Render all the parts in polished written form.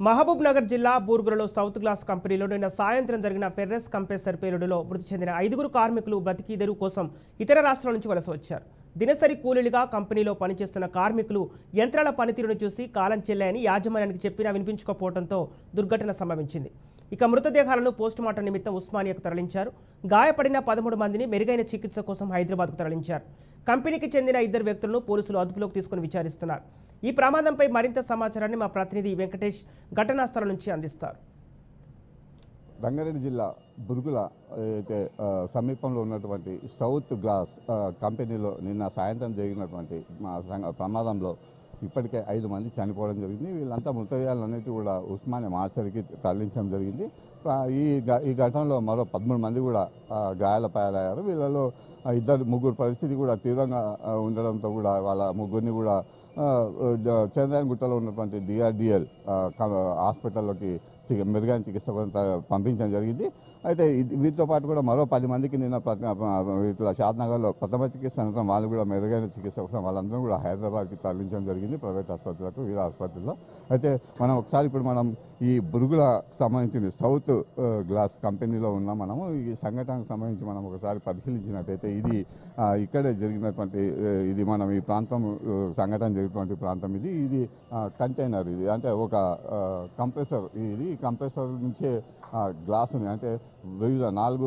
మహబూబ్ నగర్ జిల్లా బూర్గులలో south glass కంపెనీలో నిన్న సాయంత్రం జరిగిన ఫెర్రస్ కంప్రెసర్ పేలుడులో మృతి చెందిన 5 కార్మికులు బతికీదెరువు కోసం ఇతర రాష్ట్రాల నుంచి వలస వచ్చారు. దినసరి కూలీలుగా కంపెనీలో పనిచేస్తున్న కార్మికులు యంత్రాల పనితీరును చూసి కాలం చెల్లాయని యాజమాన్యానికి చెప్పినా వినిపించుకోకపోవడంతో దుర్ఘటన సంభవించింది. ఇక మృతదేహాలను పోస్టుమార్టం నిమిత్తం ఉస్మానియాకు తరలించారు. గాయపడిన 13 మందిని మెరుగైన చికిత్స కోసం హైదరాబాద్కు తరలించారు. కంపెనీకి చెందిన 2 వ్యక్తులను పోలీసులు అదుపులోకి తీసుకుని విచారిస్తున్నారు. ఈ ప్రమాదంపై మరింత సమాచారాన్ని మా ప్రతినిధి వెంకటేష్ ఘటనా స్థలం నుంచి అందిస్తారు. రంగారెడ్డి జిల్లా బురుగుల అయితే సమీపంలో ఉన్నటువంటి సౌత్ గ్లాస్ కంపెనీలో నిన్న సాయంత్రం జరిగినటువంటి ప్రమాదంలో ఇప్పటికే 5 మంది చనిపోవడం జరిగింది. వీళ్ళంతా మృతదేహాలన్నిటి కూడా ఉస్మానియా మార్చరికి తరలించడం జరిగింది. ఈ ఘటనలో మరో 13 మంది కూడా గాయాలపాలయ్యారు. వీళ్ళలో 2-3 పరిస్థితి కూడా తీవ్రంగా ఉండడంతో కూడా వాళ్ళ ముగ్గురిని కూడా చంద్రాయనగుట్టలో ఉన్నటువంటి DRDL హాస్పిటల్లోకి మెరుగైన చికిత్స పంపించడం జరిగింది. అయితే వీటితో పాటు కూడా మరో 10 మందికి నిన్న ఇట్లా షాద్నగర్లో ప్రథమ చికిత్స అనంతరం వాళ్ళు కూడా మెరుగైన చికిత్స కోసం వాళ్ళందరూ కూడా హైదరాబాద్కి తరలించడం జరిగింది, ప్రైవేట్ ఆసుపత్రులకు, వీళ్ళ ఆసుపత్రుల్లో. అయితే ఇప్పుడు మనం ఈ బురుగుల సంబంధించిన సౌత్ గ్లాస్ కంపెనీలో ఉన్నాం. మనము ఈ సంఘటనకు సంబంధించి మనం ఒకసారి పరిశీలించినట్టయితే ఇది ఇక్కడే జరిగినటువంటి ఇది మనం ఈ ప్రాంతం సంఘటన జరిగినటువంటి ప్రాంతం ఇది కంటైనర్, ఇది అంటే ఒక కంప్రెసర్. ఇది కంప్రెసర్ నుంచే గ్లాసుని అంటే వివిధ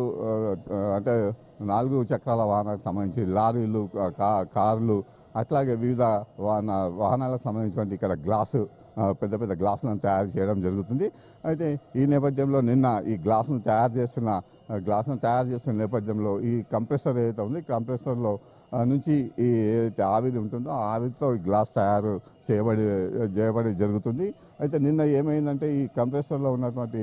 4 చక్రాల వాహనాలకు సంబంధించి లారీలు, కార్లు, అట్లాగే వివిధ వాహనాలకు సంబంధించినటువంటి ఇక్కడ గ్లాసు పెద్ద పెద్ద గ్లాసులను తయారు చేయడం జరుగుతుంది. అయితే ఈ నేపథ్యంలో నిన్న ఈ గ్లాసును తయారు చేస్తున్న నేపథ్యంలో ఈ కంప్రెసర్ ఏదైతే ఉంది, కంప్రెసర్లో నుంచి ఈ ఏదైతే ఆవిరి ఉంటుందో ఆ ఆవిరితో ఈ గ్లాస్ తయారు చేయబడి జరుగుతుంది. అయితే నిన్న ఏమైందంటే ఈ కంప్రెసర్లో ఉన్నటువంటి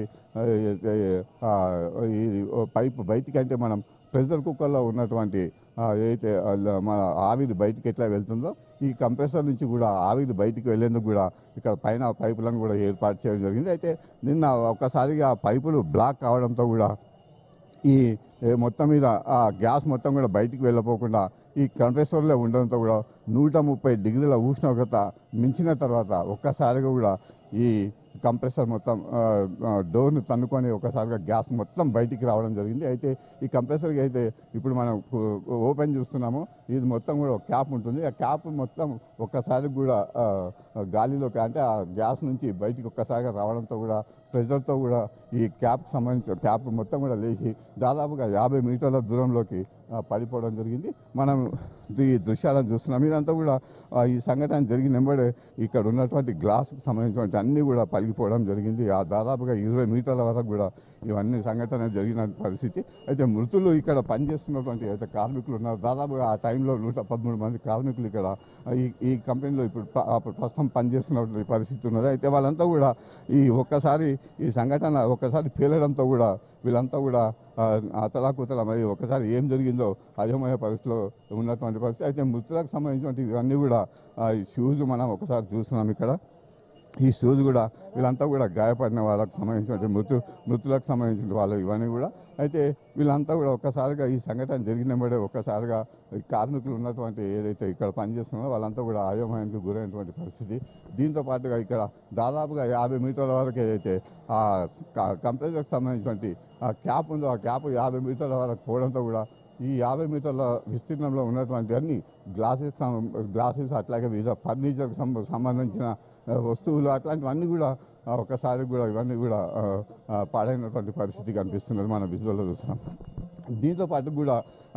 ఈ పైపు బయటికి, అంటే మనం ప్రెషర్ కుక్కర్లో ఉన్నటువంటి ఏదైతే మన ఆవిరి బయటికి ఎట్లా వెళ్తుందో ఈ కంప్రెసర్ నుంచి కూడా ఆవిరి బయటికి వెళ్ళేందుకు కూడా ఇక్కడ పైన పైపులను కూడా ఏర్పాటు చేయడం జరిగింది. అయితే నిన్న ఒక్కసారిగా పైపులు బ్లాక్ కావడంతో కూడా ఈ మొత్తం మీద ఆ గ్యాస్ మొత్తం కూడా బయటికి వెళ్ళపోకుండా ఈ కంప్రెసర్లో ఉండడంతో కూడా 130 డిగ్రీల ఉష్ణోగ్రత మించిన తర్వాత ఒక్కసారిగా కూడా ఈ కంప్రెసర్ మొత్తం డోర్ను తన్నుకొని ఒకసారిగా గ్యాస్ మొత్తం బయటికి రావడం జరిగింది. అయితే ఈ కంప్రెసర్కి అయితే ఇప్పుడు మనం ఓపెన్ చూస్తున్నాము, ఇది మొత్తం కూడా ఒక క్యాప్ ఉంటుంది. ఆ క్యాప్ మొత్తం ఒక్కసారి కూడా గాలిలోకి, అంటే ఆ గ్యాస్ నుంచి బయటికి ఒక్కసారిగా రావడంతో కూడా ప్రెషర్తో కూడా ఈ క్యాప్కి సంబంధించిన క్యాప్ మొత్తం కూడా లేచి దాదాపుగా 50 మీటర్ల దూరంలోకి పడిపోవడం జరిగింది. మనం ఈ దృశ్యాలను చూస్తున్నాం. ఇదంతా కూడా ఈ సంఘటన జరిగిన వెంబడే ఇక్కడ ఉన్నటువంటి గ్లాస్కి సంబంధించినటువంటి అన్నీ కూడా పలిగిపోవడం జరిగింది. దాదాపుగా 20 మీటర్ల వరకు కూడా ఇవన్నీ సంఘటన జరిగిన పరిస్థితి. అయితే మృతులు ఇక్కడ పనిచేస్తున్నటువంటి అయితే కార్మికులు ఉన్నారు. దాదాపుగా ఆ టైంలో 113 మంది కార్మికులు ఇక్కడ ఈ కంపెనీలో ఇప్పుడు ప్రస్తుతం పనిచేస్తున్నటువంటి పరిస్థితి ఉన్నది. అయితే వాళ్ళంతా కూడా ఈ సంఘటన ఒక్కసారి పేలడంతో కూడా వీళ్ళంతా కూడా అతలాకుతల, మరి ఒకసారి ఏం జరిగిందో అయోమయ పరిస్థితిలో ఉన్నటువంటి పరిస్థితి. అయితే మృతులకు సంబంధించినటువంటి ఇవన్నీ కూడా ఈ షూస్ మనం ఒకసారి చూస్తున్నాం. ఇక్కడ ఈ షూస్ కూడా వీళ్ళంతా కూడా గాయపడిన వాళ్ళకు సంబంధించినటువంటి మృతులకు సంబంధించిన వాళ్ళు ఇవన్నీ కూడా. అయితే వీళ్ళంతా కూడా ఒక్కసారిగా ఈ సంఘటన జరిగినప్పుడే ఒక్కసారిగా కార్మికులు ఉన్నటువంటి ఏదైతే ఇక్కడ పనిచేస్తున్నారో వాళ్ళంతా కూడా అయోమయానికి గురైనటువంటి పరిస్థితి. దీంతో పాటుగా ఇక్కడ దాదాపుగా 50 మీటర్ల వరకు ఏదైతే ఆ కంప్రెసర్కి సంబంధించినటువంటి ఆ క్యాప్ ఉందో ఆ క్యాప్ 50 మీటర్ల వరకు పోవడంతో కూడా ఈ 50 మీటర్ల విస్తీర్ణంలో ఉన్నటువంటి అన్ని గ్లాసెస్ అట్లాగే వివిధ ఫర్నిచర్కి సంబంధించిన వస్తువులు అట్లాంటివన్నీ కూడా ఒకసారి కూడా ఇవన్నీ కూడా పాడైనటువంటి పరిస్థితి కనిపిస్తున్నది మన విజువల్లో చూస్తున్నాం. దీంతో పాటు కూడా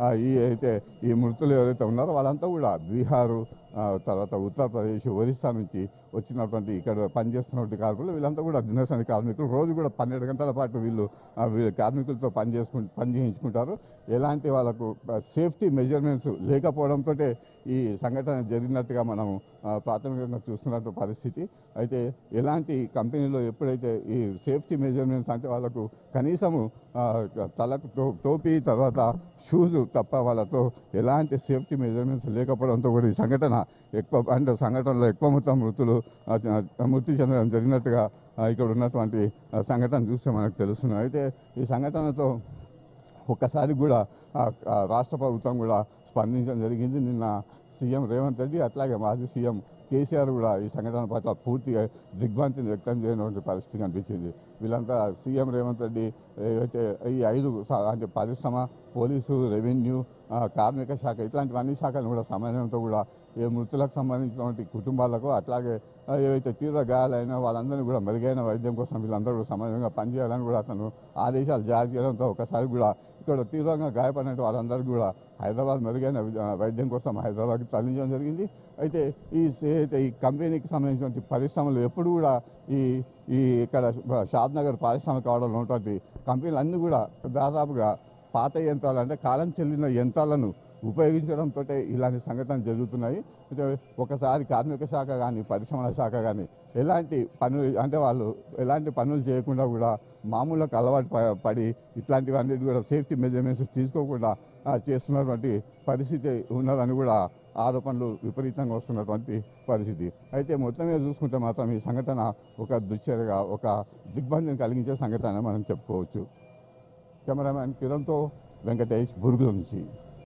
ఈ మృతులు ఎవరైతే ఉన్నారో వాళ్ళంతా కూడా బీహారు, తర్వాత ఉత్తరప్రదేశ్, ఒరిస్సా నుంచి వచ్చినటువంటి ఇక్కడ పనిచేస్తున్నటువంటి కార్మికులు. వీళ్ళంతా కూడా దినసరి కార్మికులు. రోజు కూడా 12 గంటల పాటు వీళ్ళు కార్మికులతో పని చేయించుకుంటారు. ఎలాంటి వాళ్ళకు సేఫ్టీ మెజర్మెంట్స్ లేకపోవడంతో ఈ సంఘటన జరిగినట్టుగా మనం ప్రాథమికంగా చూస్తున్నట్టు పరిస్థితి. అయితే ఎలాంటి కంపెనీలో ఎప్పుడైతే ఈ సేఫ్టీ మెజర్మెంట్స్, అంటే వాళ్ళకు కనీసము తలకు టోపీ, తర్వాత షూస్ తప్ప వాళ్ళతో ఎలాంటి సేఫ్టీ మెజర్మెంట్స్ లేకపోవడంతో కూడా ఈ సంఘటనలో ఎక్కువ మొత్తం మృతి చెందడం జరిగినట్టుగా ఇక్కడ ఉన్నటువంటి సంఘటన చూస్తే మనకు తెలుస్తుంది. అయితే ఈ సంఘటనతో ఒక్కసారి కూడా రాష్ట్ర ప్రభుత్వం కూడా స్పందించడం జరిగింది. నిన్న సీఎం రేవంత్ రెడ్డి, అట్లాగే మాజీ సీఎం కేసీఆర్ కూడా ఈ సంఘటన పట్ల పూర్తిగా దిగ్భ్రాంతిని వ్యక్తం చేయనటువంటి పరిస్థితి కనిపించింది. వీళ్ళంతా సీఎం రేవంత్ రెడ్డి ఏవైతే ఈ 5 అంటే పరిశ్రమ, పోలీసు, రెవెన్యూ, కార్మిక శాఖ ఇట్లాంటి అన్ని శాఖలను కూడా సమన్వయంతో కూడా ఏ మృతులకు సంబంధించినటువంటి కుటుంబాలకు అట్లాగే ఏవైతే తీవ్ర గాయాలైన వాళ్ళందరినీ కూడా మెరుగైన వైద్యం కోసం వీళ్ళందరూ కూడా సమన్వయంగా పనిచేయాలని కూడా అతను ఆదేశాలు జారీ చేయడంతో ఒకసారి కూడా ఇక్కడ తీవ్రంగా గాయపడిన వాళ్ళందరికీ కూడా హైదరాబాద్ మెరుగైన వైద్యం కోసం హైదరాబాద్కి తరలించడం జరిగింది. అయితే ఈ కంపెనీకి సంబంధించినటువంటి పరిశ్రమలు ఎప్పుడు కూడా ఈ ఇక్కడ షాద్నగర్ పారిశ్రామిక వాడలో ఉన్నటువంటి కంపెనీలు అన్నీ కూడా దాదాపుగా పాత యంత్రాలు అంటే కాలం చెల్లిన యంత్రాలను ఉపయోగించడంతో ఇలాంటి సంఘటనలు జరుగుతున్నాయి. ఒకసారి కార్మిక శాఖ కానీ పరిశ్రమల శాఖ కానీ ఎలాంటి పనులు అంటే వాళ్ళు ఎలాంటి పనులు చేయకుండా కూడా మామూలుగా అలవాటు పడి ఇట్లాంటివన్నీ కూడా సేఫ్టీ మెజర్మెంట్స్ తీసుకోకుండా చేస్తున్నటువంటి పరిస్థితి ఉన్నదని కూడా ఆరోపణలు విపరీతంగా వస్తున్నటువంటి పరిస్థితి. అయితే మొత్తం మీద చూసుకుంటే మాత్రం ఈ సంఘటన ఒక దుశ్చర్యగా ఒక దిగ్బంధం కలిగించే సంఘటన మనం చెప్పుకోవచ్చు. కెమెరామ్యాన్ కిరణ్తో వెంకటేష్, బురుగుల నుంచి.